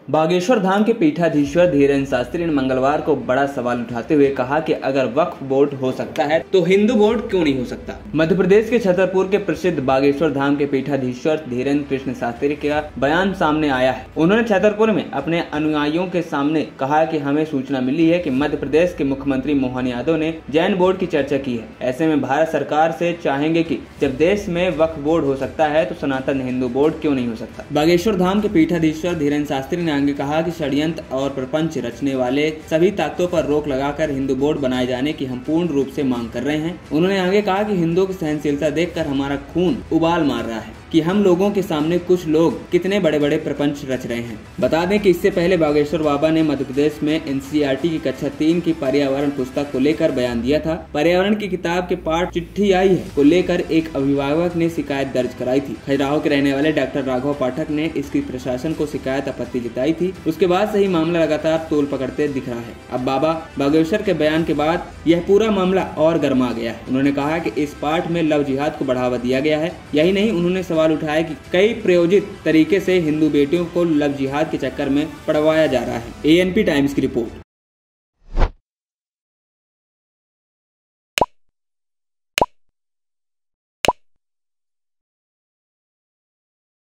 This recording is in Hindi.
बागेश्वर धाम के पीठाधीश्वर धीरेन्द्र शास्त्री ने मंगलवार को बड़ा सवाल उठाते हुए कहा कि अगर वक्फ बोर्ड हो सकता है तो हिंदू बोर्ड क्यों नहीं हो सकता। मध्य प्रदेश के छतरपुर के प्रसिद्ध बागेश्वर धाम के पीठाधीश्वर धीरेन्द्र कृष्ण शास्त्री का बयान सामने आया है। उन्होंने छतरपुर में अपने अनुयायियों के सामने कहा कि हमें सूचना मिली है कि मध्य प्रदेश के मुख्यमंत्री मोहन यादव ने जैन बोर्ड की चर्चा की है। ऐसे में भारत सरकार से चाहेंगे कि जब देश में वक्फ बोर्ड हो सकता है तो सनातन हिंदू बोर्ड क्यों नहीं हो सकता। बागेश्वर धाम के पीठाधीश्वर धीरेन्द्र शास्त्री ने आगे कहा कि षड्यंत्र और प्रपंच रचने वाले सभी ताकतों पर रोक लगाकर हिंदू बोर्ड बनाए जाने की हम पूर्ण रूप से मांग कर रहे हैं। उन्होंने आगे कहा कि हिंदुओं की सहनशीलता देखकर हमारा खून उबाल मार रहा है कि हम लोगों के सामने कुछ लोग कितने बड़े बड़े प्रपंच रच रहे हैं। बता दें कि इससे पहले बागेश्वर बाबा ने मध्य प्रदेश में एनसीईआरटी की कक्षा 3 की पर्यावरण पुस्तक को लेकर बयान दिया था। पर्यावरण की किताब के पाठ चिट्ठी आई है को लेकर एक अभिभावक ने शिकायत दर्ज कराई थी। खजुराहो के रहने वाले डॉक्टर राघव पाठक ने इसकी प्रशासन को शिकायत आपत्ति जताई थी। उसके बाद से ही मामला लगातार तोल पकड़ते दिख रहा है। अब बाबा बागेश्वर के बयान के बाद यह पूरा मामला और गर्मा गया है। उन्होंने कहा कि इस पाठ में लव जिहाद को बढ़ावा दिया गया है। यही नहीं, उन्होंने सवाल उठाया कि कई प्रायोजित तरीके से हिंदू बेटियों को लव जिहाद के चक्कर में पड़वाया जा रहा है। एएनपी टाइम्स की रिपोर्ट।